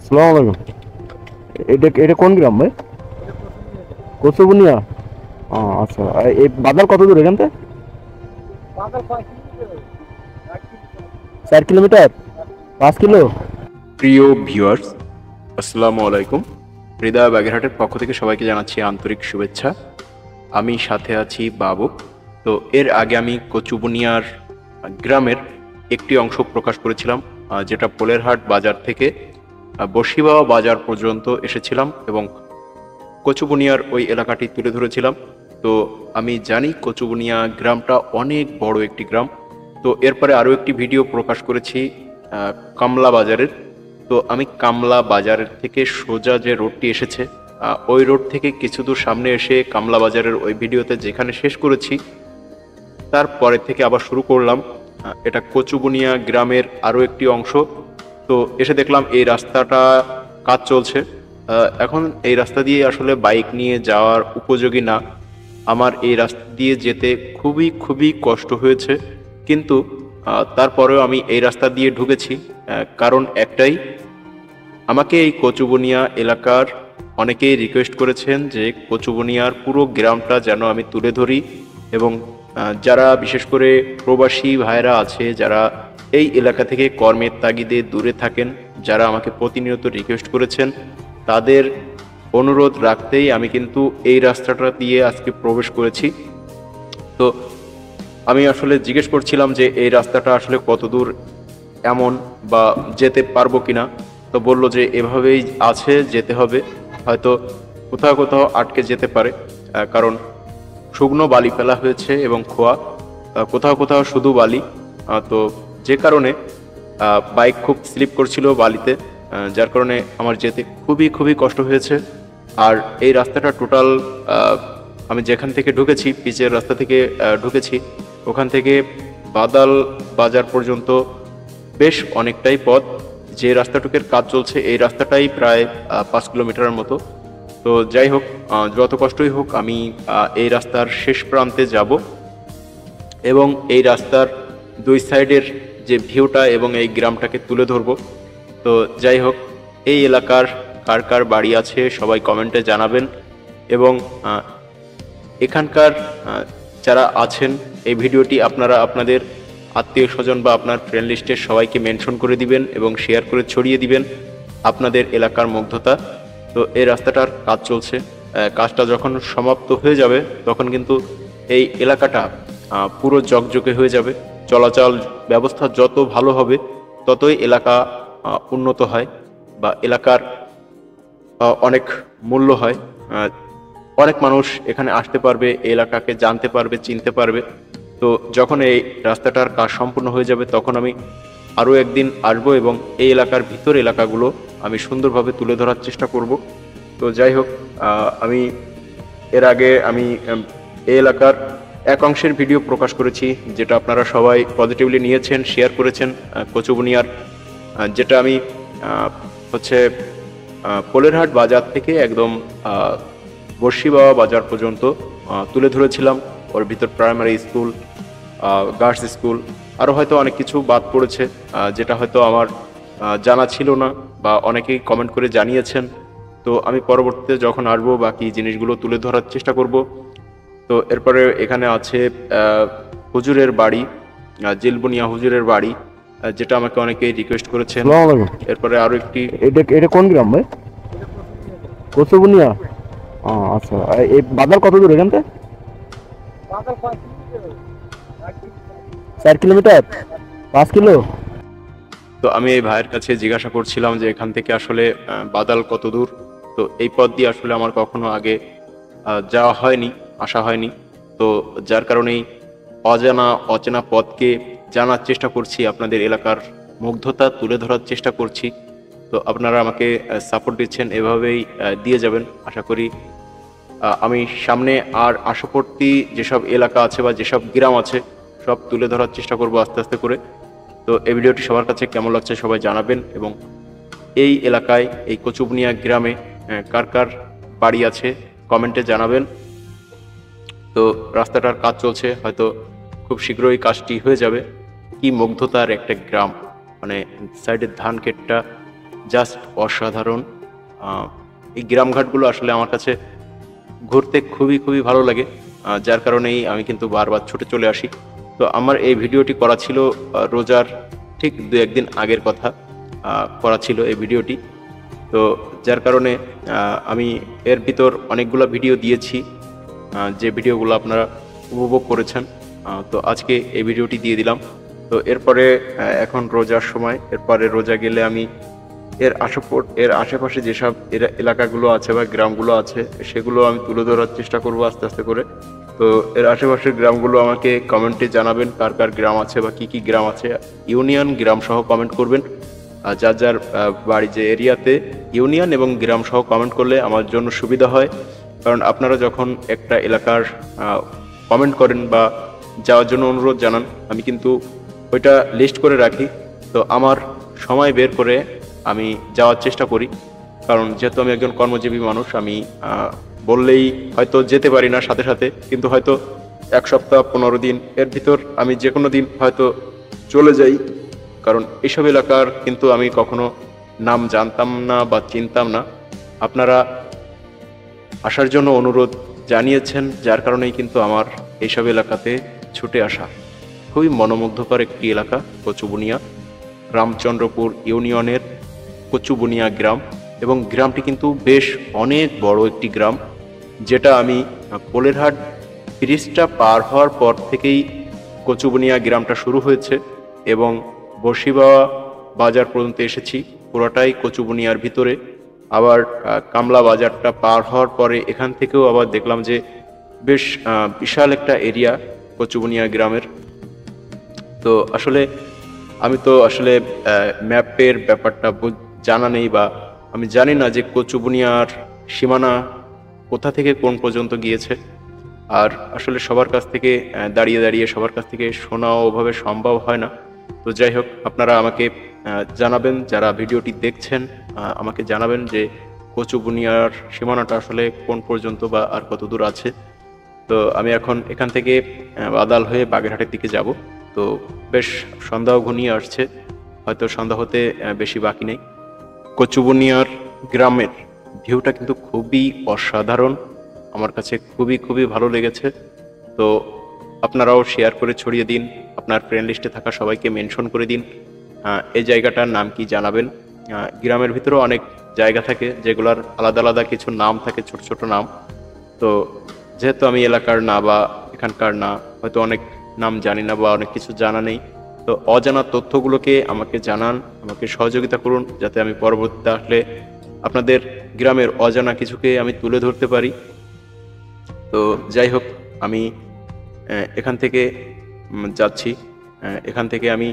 আসসালামু আলাইকুম। এটা এটা কোন গ্রাম ভাই? কচুবুনিয়া। আচ্ছা। এই বাজার কত দূর এখান থেকে? 4 কিলোমিটার? 5 কিলো? প্রিয় ভিউয়ার্স, আসসালামু আলাইকুম। হৃদয় বাগেরহাটের পক্ষ থেকে সবাইকে জানাচ্ছি আন্তরিক শুভেচ্ছা। আমি সাথে আছি বাবু। তো এর আগে আমি কচুবুনিয়ার গ্রামের একটি অংশ প্রকাশ করেছিলাম, যেটা পোলেরহাট বাজার থেকে বসিবাওয়া বাজার পর্যন্ত এসেছিলাম এবং কচুবুনিয়ার ওই এলাকাটি তুলে ধরেছিলাম। তো আমি জানি কচুবুনিয়া গ্রামটা অনেক বড় একটি গ্রাম। তো এরপরে আরও একটি ভিডিও প্রকাশ করেছি কামলা বাজারের। তো আমি কামলা বাজারের থেকে সোজা যে রোডটি এসেছে, ওই রোড থেকে কিছু দূর সামনে এসে কামলা বাজারের ওই ভিডিওতে যেখানে শেষ করেছি, তারপরে থেকে আবার শুরু করলাম। এটা কচুবুনিয়া গ্রামের আরও একটি অংশ। তো এসে দেখলাম এই রাস্তাটা কাজ চলছে। এখন এই রাস্তা দিয়ে আসলে বাইক নিয়ে যাওয়ার উপযোগী না। আমার এই রাস্তা দিয়ে যেতে খুবই খুবই কষ্ট হয়েছে, কিন্তু তারপরেও আমি এই রাস্তা দিয়ে ঢুকেছি। কারণ একটাই, আমাকে এই কচুবুনিয়া এলাকার অনেকেই রিকোয়েস্ট করেছেন যে কচুবুনিয়ার পুরো গ্রামটা যেন আমি তুলে ধরি, এবং যারা বিশেষ করে প্রবাসী ভাইরা আছে, যারা এই এলাকা থেকে কর্মের তাগিদে দূরে থাকেন, যারা আমাকে প্রতিনিয়ত রিকোয়েস্ট করেছেন, তাদের অনুরোধ রাখতেই আমি কিন্তু এই রাস্তাটা দিয়ে আজকে প্রবেশ করেছি। তো আমি আসলে জিজ্ঞেস করছিলাম যে এই রাস্তাটা আসলে কত দূর এমন, বা যেতে পারবো কিনা। তো বললো যে এভাবেই আছে, যেতে হবে, হয়তো কোথাও কোথাও আটকে যেতে পারে, কারণ শুকনো বালি ফেলা হয়েছে এবং খোয়া, কোথাও কোথাও শুধু বালি। তো যে কারণে বাইক খুব স্লিপ করছিল বালিতে, যার কারণে আমার যেতে খুবই খুবই কষ্ট হয়েছে। আর এই রাস্তাটা টোটাল, আমি যেখান থেকে ঢুকেছি, পিচের রাস্তা থেকে ঢুকেছি, ওখান থেকে বাদাল বাজার পর্যন্ত বেশ অনেকটাই পথ। যে রাস্তাটুকের কাজ চলছে এই রাস্তাটাই প্রায় 5 কিলোমিটারের মতো। তো যাই হোক, যত কষ্টই হোক আমি এই রাস্তার শেষ প্রান্তে যাব, এবং এই রাস্তার দুই সাইডের যে ভিউটা এবং এই গ্রামটাকে তুলে ধরব। তো যাই হোক, এই এলাকার কার কার বাড়ি আছে সবাই কমেন্টে জানাবেন, এবং এখানকার যারা আছেন, এই ভিডিওটি আপনারা আপনাদের আত্মীয় স্বজন বা আপনার ফ্রেন্ড লিস্টের সবাইকে মেনশন করে দিবেন এবং শেয়ার করে ছড়িয়ে দিবেন আপনাদের এলাকার মুগ্ধতা। তো এই রাস্তাটার কাজ চলছে, কাজটা যখন সমাপ্ত হয়ে যাবে তখন কিন্তু এই এলাকাটা পুরো জকজকে হয়ে যাবে। চলাচল ব্যবস্থা যত ভালো হবে ততই এলাকা উন্নত হয়, বা এলাকার অনেক মূল্য হয়। অনেক মানুষ এখানে আসতে পারবে, এই এলাকাকে জানতে পারবে, চিনতে পারবে। তো যখন এই রাস্তাটার কাজ সম্পূর্ণ হয়ে যাবে তখন আমি আরও একদিন আসবো এবং এই এলাকার ভিতর এলাকাগুলো আমি সুন্দরভাবে তুলে ধরার চেষ্টা করব। তো যাই হোক, আমি এর আগে এই এলাকার এক অংশের ভিডিও প্রকাশ করেছি, যেটা আপনারা সবাই পজিটিভলি নিয়েছেন, শেয়ার করেছেন। কচুবুনিয়ার যেটা আমি হচ্ছে পোলেরহাট বাজার থেকে একদম বর্ষিবাওয়া বাজার পর্যন্ত তুলে ধরেছিলাম। ওর ভিতর প্রাইমারি স্কুল, গার্লস স্কুল, আরও হয়তো অনেক কিছু বাদ পড়েছে, যেটা হয়তো আমার জানা ছিল না, বা অনেকেই কমেন্ট করে জানিয়েছেন। তো আমি পরবর্তীতে যখন আসবো বাকি জিনিসগুলো তুলে ধরার চেষ্টা করব। তো এরপরে এখানে আছে হুজুরের বাড়ি, জিলবুনিয়া হুজুরের বাড়ি, যেটা আমাকে অনেকেই রিকোয়েস্ট করেছেন। আসসালামু আলাইকুম। এরপরে আরও একটি, এটা এটা কোন গ্রাম ভাই? কচুবুনিয়া। আচ্ছা। এই বাজার কত দূর এখান থেকে? 4 কিলোমিটার? 5 কিলো? তো আমি এই ভাইয়ের কাছে জিজ্ঞাসা করছিলাম যে এখান থেকে আসলে বাদাল কত দূর। তো এই পথ দিয়ে আসলে আমার কখনো আগে যাওয়া হয়নি, আসা হয়নি। তো যার কারণেই অচেনা পথকে জানার চেষ্টা করছি, আপনাদের এলাকার মুগ্ধতা তুলে ধরার চেষ্টা করছি। তো আপনারা আমাকে সাপোর্ট দিচ্ছেন, এভাবেই দিয়ে যাবেন আশা করি। আমি সামনে আর আশাবর্তী যেসব এলাকা আছে বা যেসব গ্রাম আছে সব তুলে ধরার চেষ্টা করব আস্তে আস্তে করে। তো এই ভিডিওটি সবার কাছে কেমন লাগছে সবাই জানাবেন, এবং এই এলাকায় এই কচুবুনিয়া গ্রামে কার কার বাড়ি আছে কমেন্টে জানাবেন। তো রাস্তাটার কাজ চলছে, হয়তো খুব শীঘ্রই কাজটি হয়ে যাবে। কি মুগ্ধতার একটা গ্রাম, মানে সাইডের ধান ক্ষেতটা জাস্ট অসাধারণ। এই গ্রামঘাটগুলো আসলে আমার কাছে ঘুরতে খুবই খুবই ভালো লাগে, যার কারণেই আমি কিন্তু বারবার ছুটে চলে আসি। তো আমার এই ভিডিওটি করা ছিল রোজার ঠিক 2-1 দিন আগের কথা করা ছিল এই ভিডিওটি। তো যার কারণে আমি এর ভিতর অনেকগুলো ভিডিও দিয়েছি, যে ভিডিওগুলো আপনারা উপভোগ করেছেন। তো আজকে এই ভিডিওটি দিয়ে দিলাম। তো এরপরে এখন রোজার সময়, এরপরে রোজা গেলে আমি এর আশেপাশে যেসব এলাকাগুলো আছে বা গ্রামগুলো আছে সেগুলো আমি তুলে ধরার চেষ্টা করব আস্তে আস্তে করে। তো এর আশেপাশের গ্রামগুলো আমাকে কমেন্টে জানাবেন কার কার গ্রাম আছে বা কি কি গ্রাম আছে, ইউনিয়ন গ্রাম সহ কমেন্ট করবেন। যার যার বাড়ি যে এরিয়াতে ইউনিয়ন এবং গ্রাম সহ কমেন্ট করলে আমার জন্য সুবিধা হয়, কারণ আপনারা যখন একটা এলাকার কমেন্ট করেন বা যাওয়ার জন্য অনুরোধ জানান, আমি কিন্তু ওইটা লিস্ট করে রাখি। তো আমার সময় বের করে আমি যাওয়ার চেষ্টা করি, কারণ যেহেতু আমি একজন কর্মজীবী মানুষ, আমি বললেই হয়তো যেতে পারি না সাথে সাথে, কিন্তু হয়তো 1 সপ্তাহ 15 দিন এর ভিতর আমি যে কোনো দিন হয়তো চলে যাই, কারণ এইসব এলাকার কিন্তু আমি কখনো নাম জানতাম না বা চিনতাম না। আপনারা আসার জন্য অনুরোধ জানিয়েছেন, যার কারণেই কিন্তু আমার এইসব এলাকাতে ছুটে আসা। খুবই মনোমুগ্ধকর একটি এলাকা কচুবুনিয়া, রামচন্দ্রপুর ইউনিয়নের কচুবুনিয়া গ্রাম, এবং গ্রামটি কিন্তু বেশ অনেক বড় একটি গ্রাম, যেটা আমি কোলেরহাট ব্রিজটা পার হওয়ার পর থেকেই কচুবুনিয়া গ্রামটা শুরু হয়েছে এবং বসিবাওয়া বাজার পর্যন্ত এসেছি, পুরোটাই কচুবুনিয়ার ভিতরে। আবার কামলা বাজারটা পার হওয়ার পরে এখান থেকেও আবার দেখলাম যে বেশ বিশাল একটা এরিয়া কচুবুনিয়া গ্রামের। তো আসলে আমি তো আসলে ম্যাপের ব্যাপারটা জানা নেই, বা আমি জানি না যে কচুবুনিয়ার সীমানা কোথা থেকে কোন পর্যন্ত গিয়েছে। আর আসলে সবার কাছ থেকে দাঁড়িয়ে দাঁড়িয়ে সবার কাছ থেকে শোনাও ওভাবে সম্ভব হয় না। তো যাই হোক, আপনারা আমাকে জানাবেন, যারা ভিডিওটি দেখছেন আমাকে জানাবেন যে কচুবুনিয়ার সীমানাটা আসলে কোন পর্যন্ত বা আর কত দূর আছে। তো আমি এখন এখান থেকে বাদাল হয়ে বাগেরহাটের দিকে যাব। তো বেশ সন্ধ্যাও ঘনিয়ে আসছে, হয়তো সন্ধ্যা হতে বেশি বাকি নেই। কচুবুনিয়ার গ্রামের ভিউটা কিন্তু খুবই অসাধারণ, আমার কাছে খুবই খুবই ভালো লেগেছে। তো আপনারাও শেয়ার করে ছড়িয়ে দিন, আপনার ফ্রেন্ড লিস্টে থাকা সবাইকে মেনশন করে দিন। এই জায়গাটার নাম কি জানাবেন। গ্রামের ভিতরেও অনেক জায়গা থাকে যেগুলোর আলাদা আলাদা কিছু নাম থাকে, ছোট ছোট নাম। তো যেহেতু আমি এলাকার না বা এখানকার না, হয়তো অনেক নাম জানি না বা অনেক কিছু জানা নেই। তো অজানা তথ্যগুলোকে আমাকে জানান, আমাকে সহযোগিতা করুন, যাতে আমি পরবর্তীতে আসলে আপনাদের গ্রামের অজানা কিছুকে আমি তুলে ধরতে পারি। তো যাই হোক, আমি এখান থেকে যাচ্ছি। এখান থেকে আমি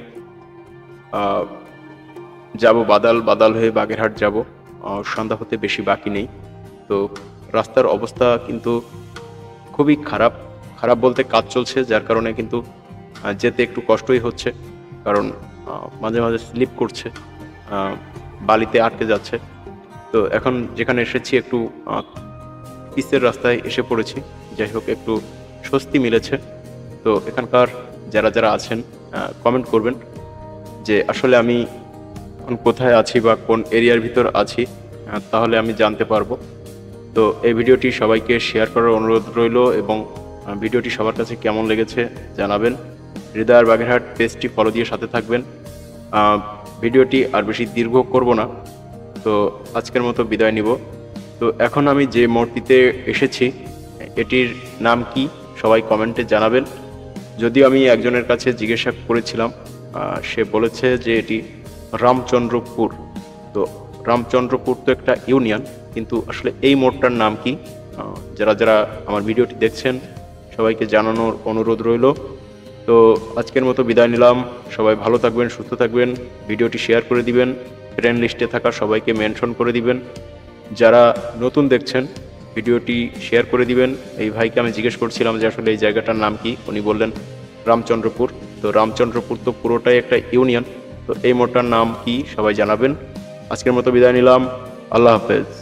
যাব বাদাল হয়ে বাগেরহাট যাব। সন্ধ্যা হতে বেশি বাকি নেই। তো রাস্তার অবস্থা কিন্তু খুবই খারাপ, খারাপ বলতে কাজ চলছে, যার কারণে কিন্তু যেতে একটু কষ্টই হচ্ছে, কারণ মাঝে মাঝে স্লিপ করছে, বালিতে আটকে যাচ্ছে। তো এখন যেখানে এসেছি একটু পিচের রাস্তায় এসে পড়েছি। যাই হোক, একটু স্বস্তি মিলেছে। তো এখানকার যারা যারা আছেন কমেন্ট করবেন যে আসলে আমি এখন কোথায় আছি বা কোন এরিয়ার ভিতর আছি, তাহলে আমি জানতে পারবো। তো এই ভিডিওটি সবাইকে শেয়ার করার অনুরোধ রইল, এবং ভিডিওটি সবার কাছে কেমন লেগেছে জানাবেন। হৃদয়ের বাগেরহাট পেজটি ফলো দিয়ে সাথে থাকবেন। ভিডিওটি আর বেশি দীর্ঘ করব না, তো আজকের মতো বিদায় নিব। তো এখন আমি যে মোড়টিতে এসেছি এটির নাম কি সবাই কমেন্টে জানাবেন। যদিও আমি একজনের কাছে জিজ্ঞাসা করেছিলাম, সে বলেছে যে এটি রামচন্দ্রপুর। তো রামচন্দ্রপুর তো একটা ইউনিয়ন, কিন্তু আসলে এই মোড়টার নাম কি, যারা যারা আমার ভিডিওটি দেখছেন সবাইকে জানানোর অনুরোধ রইল। তো আজকের মতো বিদায় নিলাম। সবাই ভালো থাকবেন, সুস্থ থাকবেন। ভিডিওটি শেয়ার করে দিবেন, ফ্রেন্ড লিস্টে থাকা সবাইকে মেনশন করে দিবেন। যারা নতুন দেখছেন ভিডিওটি শেয়ার করে দিবেন। এই ভাইকে আমি জিজ্ঞেস করছিলাম যে আসলে এই জায়গাটার নাম কি, উনি বললেন রামচন্দ্রপুর। তো রামচন্দ্রপুর তো পুরোটাই একটা ইউনিয়ন। তো এই মোড়টার নাম কি সবাই জানাবেন। আজকের মতো বিদায় নিলাম, আল্লাহ হাফেজ।